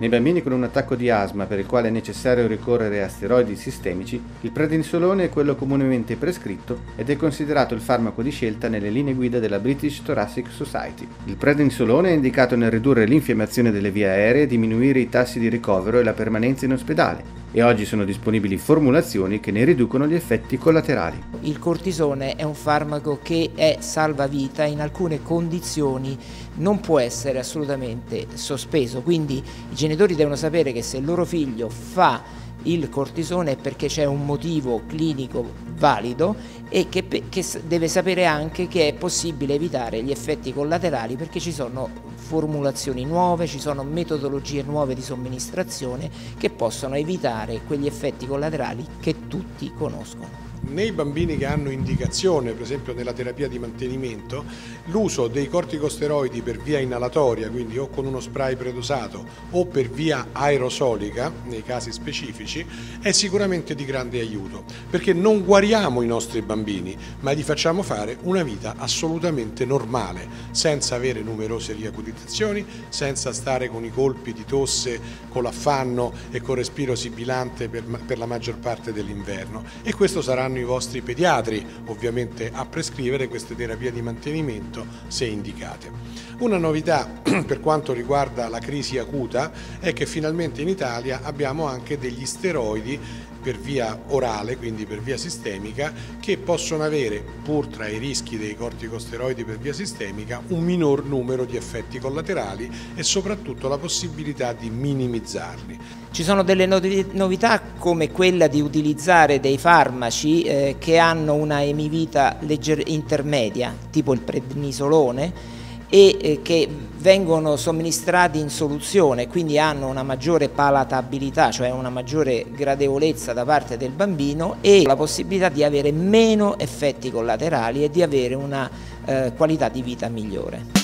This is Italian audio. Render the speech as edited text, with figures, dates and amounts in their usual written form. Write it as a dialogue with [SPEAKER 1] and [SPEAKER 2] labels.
[SPEAKER 1] Nei bambini con un attacco di asma per il quale è necessario ricorrere a steroidi sistemici, il prednisolone è quello comunemente prescritto ed è considerato il farmaco di scelta nelle linee guida della British Thoracic Society. Il prednisolone è indicato nel ridurre l'infiammazione delle vie aeree e diminuire i tassi di ricovero e la permanenza in ospedale, e oggi sono disponibili formulazioni che ne riducono gli effetti collaterali.
[SPEAKER 2] Il cortisone è un farmaco che è salvavita, in alcune condizioni non può essere assolutamente sospeso, quindi i genitori devono sapere che se il loro figlio fa il cortisone è perché c'è un motivo clinico valido e che deve sapere anche che è possibile evitare gli effetti collaterali, perché ci sono formulazioni nuove, ci sono metodologie nuove di somministrazione che possono evitare quegli effetti collaterali che tutti conoscono.
[SPEAKER 3] Nei bambini che hanno indicazione, per esempio nella terapia di mantenimento, l'uso dei corticosteroidi per via inalatoria, quindi o con uno spray predosato o per via aerosolica, nei casi specifici, è sicuramente di grande aiuto, perché non guariamo i nostri bambini, ma gli facciamo fare una vita assolutamente normale, senza avere numerose riacutizzazioni, senza stare con i colpi di tosse, con l'affanno e con respiro sibilante per la maggior parte dell'inverno. E questo saranno i vostri pediatri ovviamente a prescrivere queste terapie di mantenimento se indicate. Una novità per quanto riguarda la crisi acuta è che finalmente in Italia abbiamo anche degli steroidi per via orale, quindi per via sistemica, che possono avere, pur tra i rischi dei corticosteroidi per via sistemica, un minor numero di effetti collaterali e soprattutto la possibilità di minimizzarli.
[SPEAKER 2] Ci sono delle novità come quella di utilizzare dei farmaci che hanno una emivita intermedia, tipo il prednisolone, e che vengono somministrati in soluzione, quindi hanno una maggiore palatabilità, cioè una maggiore gradevolezza da parte del bambino e la possibilità di avere meno effetti collaterali e di avere una qualità di vita migliore.